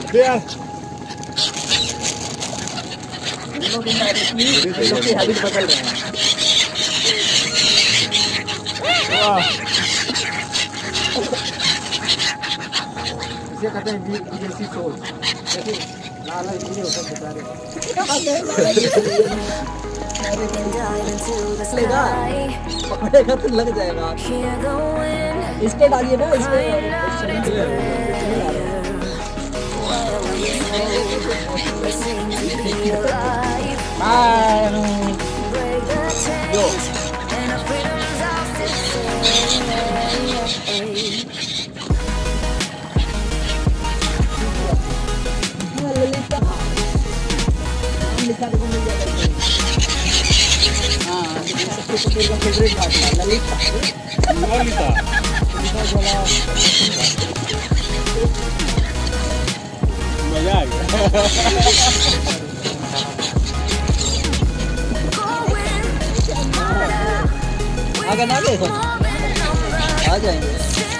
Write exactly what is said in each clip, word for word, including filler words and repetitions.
यार लोग की हैबिट बदल रहे हैं। वाह इसे कहते हैं विदेशी सोच। देखिए लाला ये होता है बेचारे। लेगा पकड़ेगा तो लग जाएगा। इसके डालिए ना इसके। Yo. फेवरेट घाट है ललिता। ललिता मजा आ गया। आगे ना गए आ जाएंगे।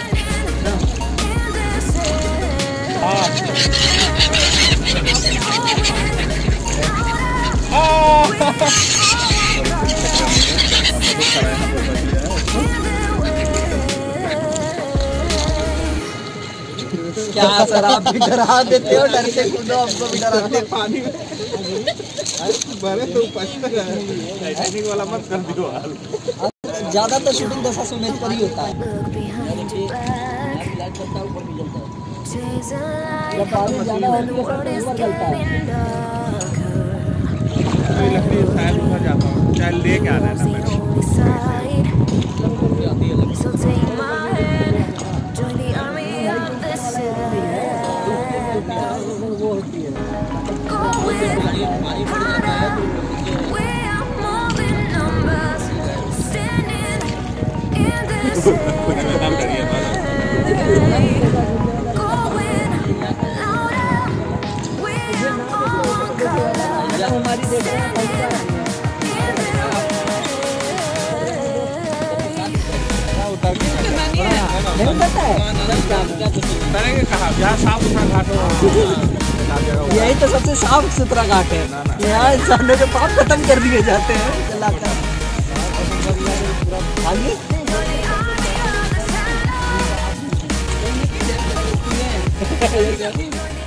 क्या सर आप भी डरा देते हो, डर के कूदो आपको भी डराते हैं पानी में। बड़े तो टाइटैनिक वाला मत कर दियो हाल। ज्यादा तो शूटिंग दशा सुमेर पर ही होता है। जब पानी ज्यादा होने के साथ ऊपर चलता है। तो लकड़ी शायद उधर जाता हूँ, चाहे लेके आ रहा है ना मैंने। वो होती है हमारी नहीं पता है मैंने कहा यहाँ साफ सुथरा घाट हो। यही तो सबसे साफ सुथरा घाट है। यहाँ इंसानों के पाप खत्म कर दिए जाते हैं। आगे